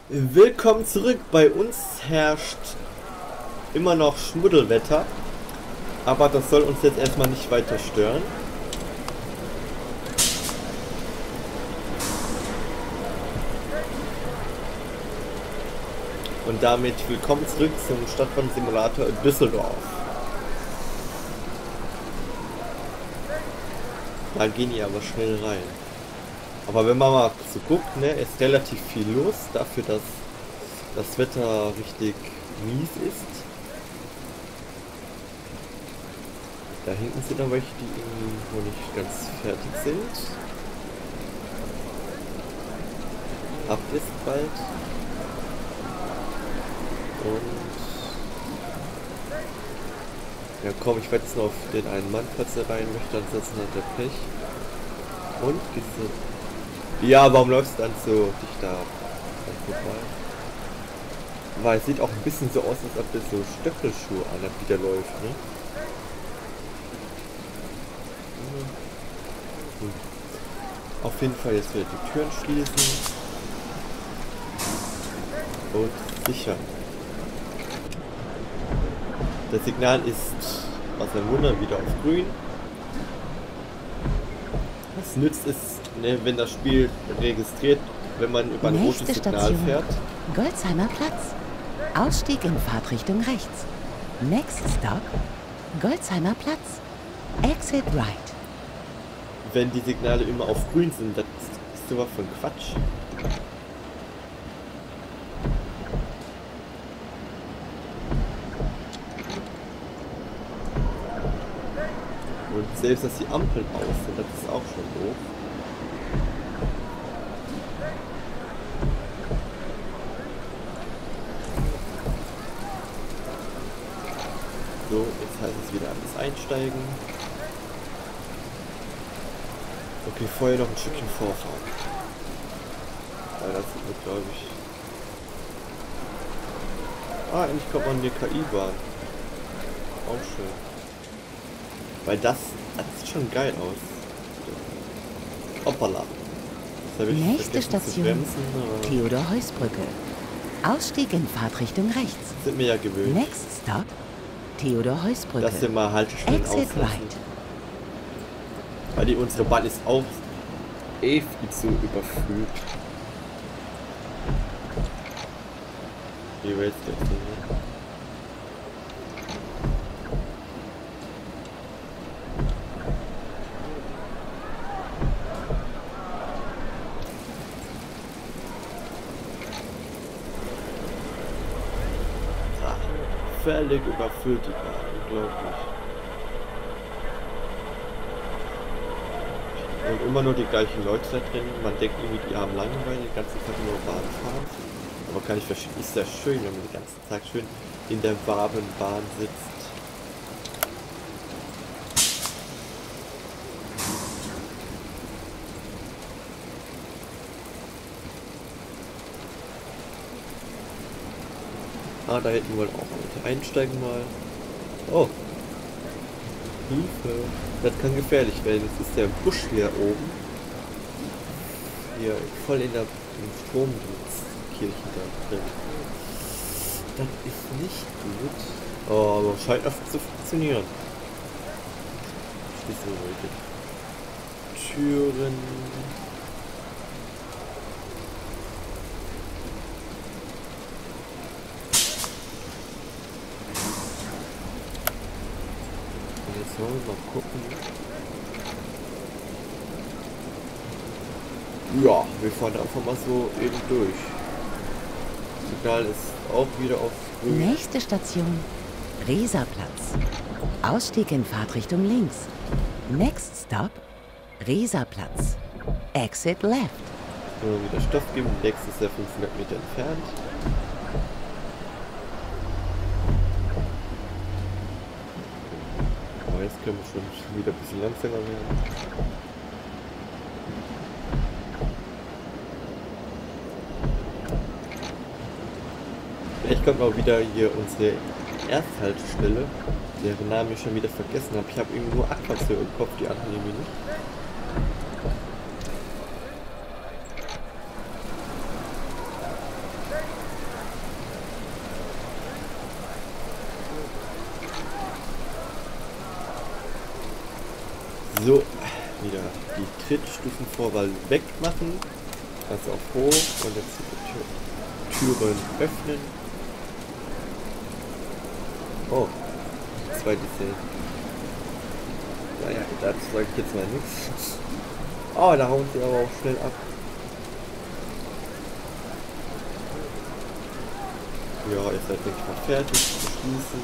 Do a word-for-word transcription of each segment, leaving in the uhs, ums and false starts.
Willkommen zurück. Bei uns herrscht immer noch Schmuddelwetter, aber das soll uns jetzt erstmal nicht weiter stören. Und damit willkommen zurück zum Stadtbahnsimulator in Düsseldorf. Da gehen die aber schnell rein. Aber wenn man mal so guckt, ne, ist relativ viel los, dafür, dass das Wetter richtig mies ist. Da hinten sind noch welche, die irgendwo nicht ganz fertig sind. Ab ist bald. Und ja komm, ich werde jetzt noch auf den einen Mann, falls er rein möchte, ansonsten hat er Pech. Und geht's so. Ja, warum läufst du dann so dicht da vorbei? Weil es sieht auch ein bisschen so aus, als ob der so Stöckelschuhe anhat, wie der läuft, ne? Hm. Auf jeden Fall jetzt wieder die Türen schließen. Und sichern. Das Signal ist aus einem Wunder wieder auf grün. Was nützt es, ne, wenn das Spiel registriert, wenn man über ein Nächste rotes Signal Station. fährt? Golzheimer Platz. Ausstieg in Fahrtrichtung rechts. Next stop, Golzheimer Platz. Exit right. Wenn die Signale immer auf grün sind, das ist sowas von Quatsch. Und selbst, dass die Ampeln aus sind, das ist auch schon doof. So, jetzt heißt es wieder alles einsteigen. Okay, vorher noch ein Stückchen vorfahren. Weil das wird, glaube ich... Ah, endlich kommt man in die K I-Bahn. Auch schön. Weil das, das sieht schon geil aus. Hoppala. Nächste Station, bremsen, Theodor-Heuss-Brücke. Ausstieg in Fahrtrichtung rechts. sind mir ja gewöhnt. Next stop, Theodor-Heuss-Brücke. Dass wir mal Haltestellen Exit auslassen. right. Weil die unsere Bahn ist auch eh viel zu überfüllt. Wie willst du das denn? Völlig überfüllt die Bahn, unglaublich. Und immer nur die gleichen Leute da drin. Man denkt irgendwie, die haben Langeweile, die ganze Zeit nur Bahn fahren. Aber kann ich verstehen, ist ja schön, wenn man den ganzen Tag schön in der warmen Bahn sitzt. Ah, da hinten wollen auch Leute einsteigen mal. Oh. Hilfe. Das kann gefährlich werden. Jetzt ist der Busch hier oben. Hier voll in der im Stromkirche da drin. Das ist nicht gut. Oh, aber scheint auch zu funktionieren. Schließen wir die Türen. So, mal gucken. Ja, wir fahren einfach mal so eben durch. Signal ist auch wieder auf grün. Nächste Station, Reserplatz. Ausstieg in Fahrtrichtung links. Next stop, Reserplatz. Exit left. Nur wieder Stoff geben. Nächstes ist ja fünfhundert Meter entfernt. Jetzt können wir schon wieder ein bisschen langsamer werden. Vielleicht kommt auch wieder hier unsere Ersthaltestelle, deren Namen ich schon wieder vergessen habe. Ich habe irgendwie nur Aquazio im Kopf, die anderen irgendwie nicht. So, wieder die Trittstufenvorwahl wegmachen. Also auf hoch und jetzt die Tür, Türen öffnen. Oh, zwei diese. Naja, dazu sage ich jetzt mal nichts. Oh, da hauen sie aber auch schnell ab. Ja, ihr seid, denke ich mal, fertig zu schließen.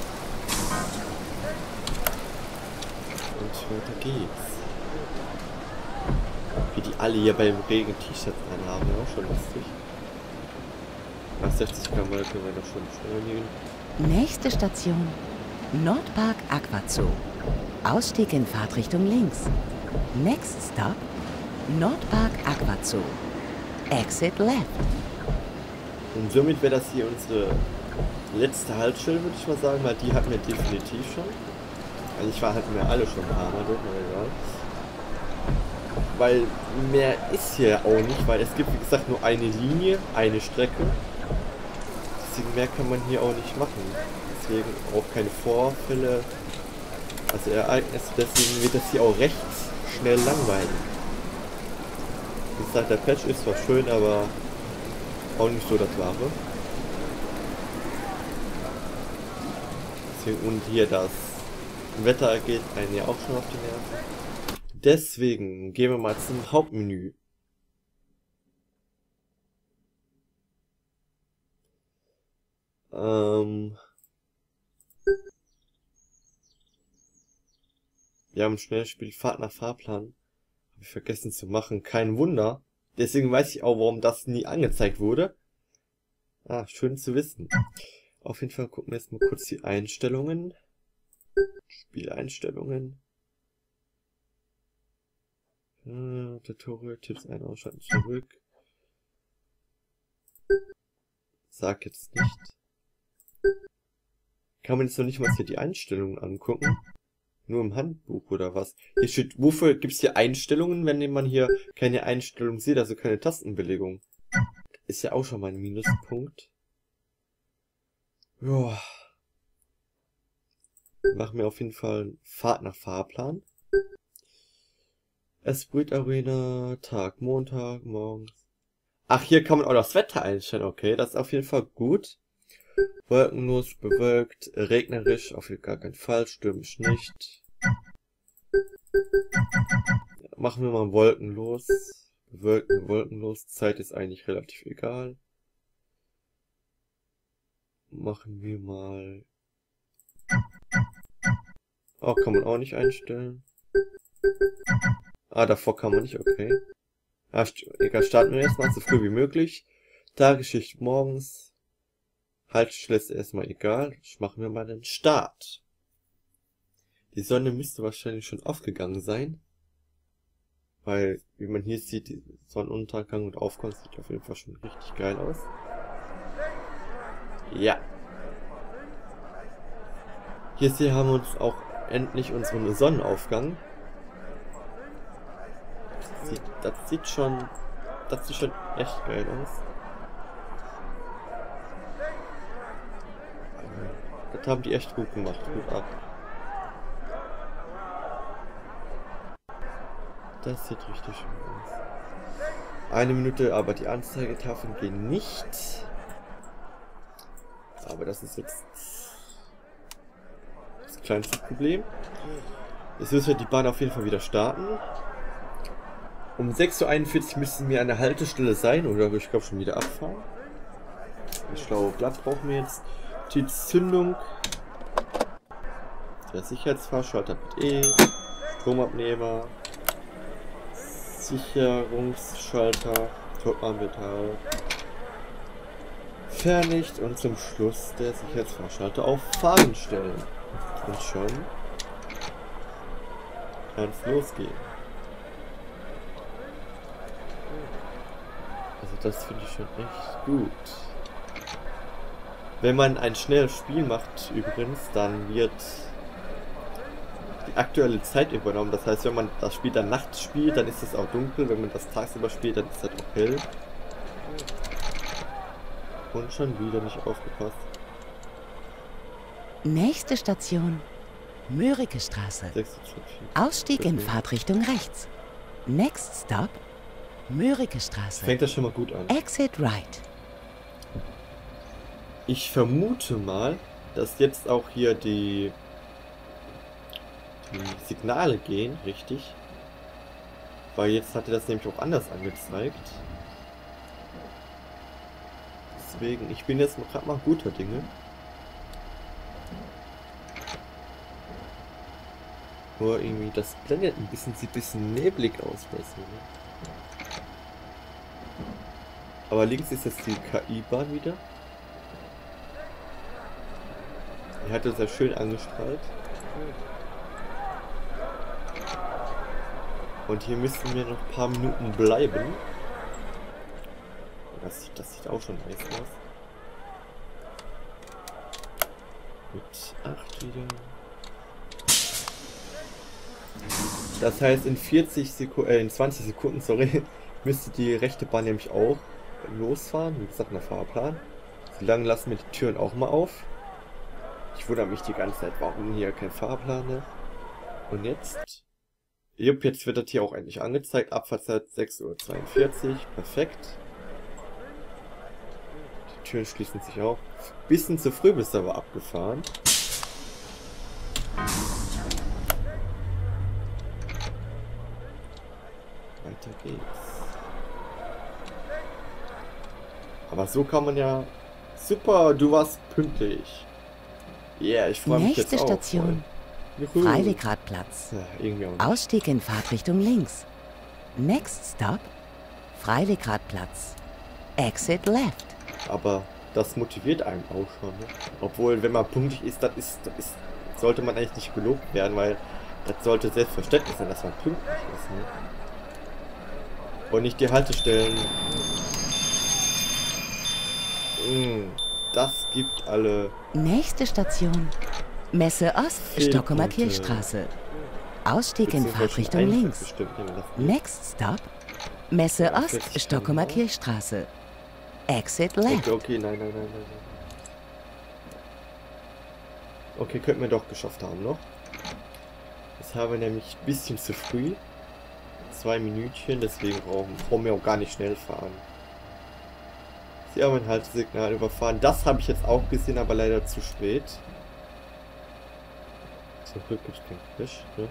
Und weiter geht's. Wie die alle hier beim Regen T-Shirts anhaben, ja, auch schon lustig. Nach sechzig Kilometer können wir noch schon beschleunigen. Nächste Station. Nordpark Aquazoo. Ausstieg in Fahrtrichtung links. Next stop. Nordpark Aquazoo. Exit left. Und somit wäre das hier unsere letzte Haltestelle, würde ich mal sagen, weil die hatten wir definitiv schon. Also ich war hatten wir alle schon ein paar Mal dort, aber egal. Weil mehr ist hier auch nicht, weil es gibt wie gesagt nur eine Linie, eine Strecke. Deswegen mehr kann man hier auch nicht machen. Deswegen auch keine Vorfälle, also Ereignisse, deswegen wird das hier auch recht schnell langweilig. Wie gesagt, der Patch ist zwar schön, aber auch nicht so das Wahre. Deswegen, und hier das Wetter geht einen ja auch schon auf die Nerven. Deswegen gehen wir mal zum Hauptmenü. Ähm wir haben ein Schnellspiel Fahrt nach Fahrplan. Habe ich vergessen zu machen. Kein Wunder. Deswegen weiß ich auch, warum das nie angezeigt wurde. Ah, schön zu wissen. Auf jeden Fall gucken wir jetzt mal kurz die Einstellungen. Spieleinstellungen. Äh, Tutorial, Tipps ein, ausschalten, zurück. Sag jetzt nicht. Kann man jetzt noch nicht mal hier die Einstellungen angucken? Nur im Handbuch oder was? Hier steht, wofür gibt es hier Einstellungen, wenn man hier keine Einstellung sieht, also keine Tastenbelegung? Ist ja auch schon mal ein Minuspunkt. Joa. Machen wir auf jeden Fall Fahrt nach Fahrplan. Esprit Arena, Tag, Montag, morgens. Ach, hier kann man auch das Wetter einstellen, okay, das ist auf jeden Fall gut. Wolkenlos, bewölkt, regnerisch, auf gar keinen Fall, stürmisch nicht. Machen wir mal wolkenlos. Bewölkt, wolkenlos, Zeit ist eigentlich relativ egal. Machen wir mal... Oh, kann man auch nicht einstellen. Ah, davor kann man nicht, okay. Ah, egal, starten wir jetzt mal so früh wie möglich. Tagesschicht morgens. Haltestelle ist erstmal egal. Machen wir mal den Start. Die Sonne müsste wahrscheinlich schon aufgegangen sein. Weil, wie man hier sieht, die Sonnenuntergang und Aufgang sieht auf jeden Fall schon richtig geil aus. Ja. Hier sehen haben wir uns auch endlich unseren Sonnenaufgang. Das sieht, das sieht schon, das sieht schon echt geil aus. Das haben die echt gut gemacht, gut ab. Das sieht richtig schön aus. Eine Minute, aber die Anzeigetafeln gehen nicht. Aber das ist jetzt das kleinste Problem. Jetzt müssen wir die Bahn auf jeden Fall wieder starten. Um sechs Uhr einundvierzig müssen wir an der Haltestelle sein, oder ich glaube schon wieder abfahren. Das schlaue Blatt brauchen wir jetzt. Die Zündung. Der Sicherheitsfahrschalter mit E. Stromabnehmer. Sicherungsschalter. Topmanmetall. Fernlicht und zum Schluss der Sicherheitsfahrschalter auf Fahren stellen. Und schon kann es losgehen. Also das finde ich schon echt gut. Wenn man ein schnelles Spiel macht übrigens, dann wird die aktuelle Zeit übernommen. Das heißt, wenn man das Spiel dann nachts spielt, dann ist es auch dunkel. Wenn man das tagsüber spielt, dann ist es auch hell. Und schon wieder nicht aufgepasst. Nächste Station. Mörike Straße. sechsundzwanzig. Ausstieg in Okay. Fahrtrichtung rechts. Next stop, Mörike Straße. Fängt das schon mal gut an. Exit right. Ich vermute mal, dass jetzt auch hier die, die Signale gehen, richtig. Weil jetzt hat er das nämlich auch anders angezeigt. Deswegen, ich bin jetzt gerade mal guter Dinge. Nur irgendwie, das blendet ein bisschen, sieht ein bisschen neblig aus bei so, ne? Aber links ist jetzt die K I-Bahn wieder. Die hat uns ja schön angestrahlt. Und hier müssten wir noch ein paar Minuten bleiben. Das sieht, das sieht auch schon nice aus. Mit acht wieder. Das heißt, in vierzig Sekunden, äh, in zwanzig Sekunden, sorry, müsste die rechte Bahn nämlich auch losfahren. Wie gesagt, nach Fahrplan. So lange lassen wir die Türen auch mal auf. Ich wundere mich die ganze Zeit, warum hier kein Fahrplan ist. Und jetzt? Jupp, jetzt wird das hier auch endlich angezeigt. Abfahrtzeit sechs Uhr zweiundvierzig. Perfekt. Die Türen schließen sich auch. Bisschen zu früh bist du aber abgefahren. Weiter geht's. Aber so kann man ja... Super, du warst pünktlich. Yeah, ich freue mich jetzt Nächste auch. Station, Juhu. Freiligradplatz. Ja, irgendwie auch nicht. Ausstieg in Fahrtrichtung links. Next stop, Freiligradplatz. Exit left. Aber das motiviert einen auch schon. Ne? Obwohl, wenn man pünktlich ist, das ist, das ist, sollte man eigentlich nicht gelobt werden, weil das sollte selbstverständlich sein, dass man pünktlich ist. Ne? Und nicht die Haltestellen. Mm, das gibt alle. Nächste Station, Messe Ost, Fehlpunkte. Stockholmer Kirchstraße. Ausstieg in beziehungsweise schon Fahrtrichtung einfach links. bestimmt, wenn man das nicht- Next stop, Messe Ja, Ost, vierzig Stockholmer Kilometer. Kirchstraße. Exit left. Okay, okay, nein, nein, nein, nein, nein. Okay, könnten wir doch geschafft haben noch. Das haben wir nämlich ein bisschen zu früh. Zwei Minütchen, deswegen brauchen, brauchen wir auch gar nicht schnell fahren. Sie haben ein Haltesignal überfahren. Das habe ich jetzt auch gesehen, aber leider zu spät. Zum Glück gibt es keinen Crash. Ne?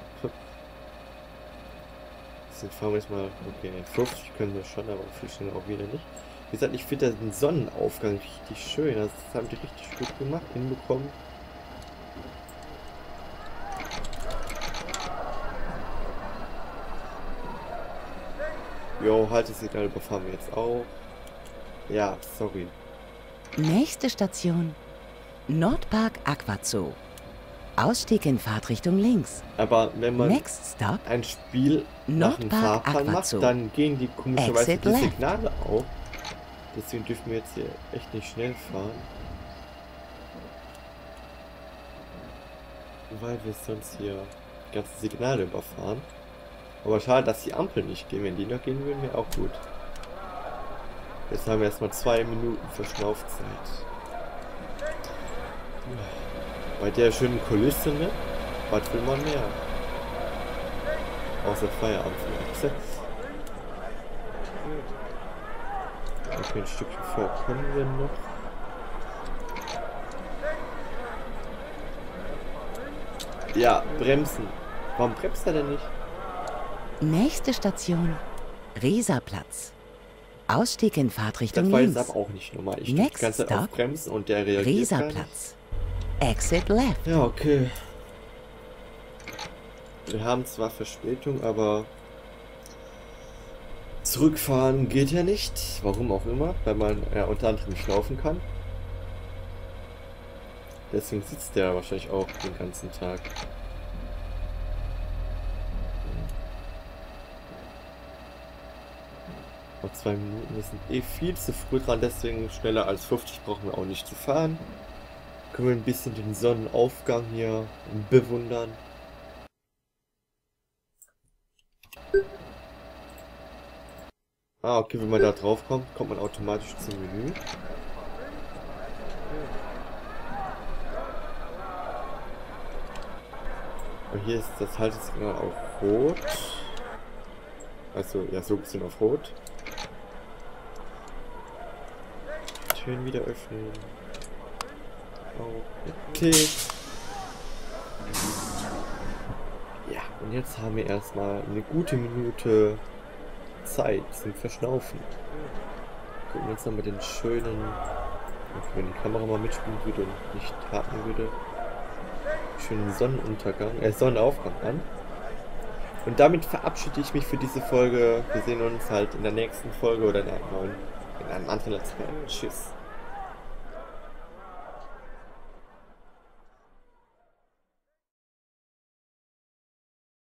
Deswegen fahren wir jetzt mal. Okay, fünfzig können wir schon, aber viel schneller auch wieder nicht. Wie gesagt, ich finde den Sonnenaufgang richtig schön. Das haben die richtig gut gemacht, hinbekommen. Jo, Haltesignal überfahren wir jetzt auch. Ja, sorry. Nächste Station, Nordpark Aquazoo. Ausstieg in Fahrtrichtung links. Aber wenn man Next stop, ein Spiel nach dem Nordpark Fahrplan macht, Aquazoo. dann gehen die komischerweise Exit die left. Signale auf. Deswegen dürfen wir jetzt hier echt nicht schnell fahren. Weil wir sonst hier die ganzen Signale überfahren. Aber schade, dass die Ampeln nicht gehen. Wenn die noch gehen würden, wäre auch gut. Jetzt haben wir erstmal zwei Minuten Verschnaufzeit. Bei der schönen Kulisse, ne? Was will man mehr? Außer Feierabend vielleicht. Okay, ein Stückchen vor kommen wir noch. Ja, bremsen. Warum bremst er denn nicht? nächste Station, Rieserplatz. Ausstieg in Fahrtrichtung Das war jetzt links. aber auch nicht normal. Ich drücke die Next ganze Zeit auf stop, Bremsen und der reagiert gar nicht. Rieserplatz. Exit left. Ja, okay. Wir haben zwar Verspätung, aber zurückfahren geht ja nicht. Warum auch immer, weil man ja unter anderem nicht laufen kann. Deswegen sitzt der wahrscheinlich auch den ganzen Tag. Noch zwei Minuten, wir sind eh viel zu früh dran, deswegen schneller als fünfzig brauchen wir auch nicht zu fahren. Können wir ein bisschen den Sonnenaufgang hier bewundern. Ah, okay, wenn man da drauf kommt, kommt man automatisch zum Menü. Und hier ist das Haltesignal auf Rot. Also, ja, so ein bisschen auf Rot. Türen wieder öffnen. Okay. Ja, und jetzt haben wir erstmal eine gute Minute Zeit zum Verschnaufen. Gucken wir uns nochmal den schönen, wenn die Kamera mal mitspielen würde und nicht haken würde, schönen Sonnenuntergang, äh Sonnenaufgang an. Und damit verabschiede ich mich für diese Folge. Wir sehen uns halt in der nächsten Folge oder in, einer neuen, in einem anderen Let's Play. Tschüss.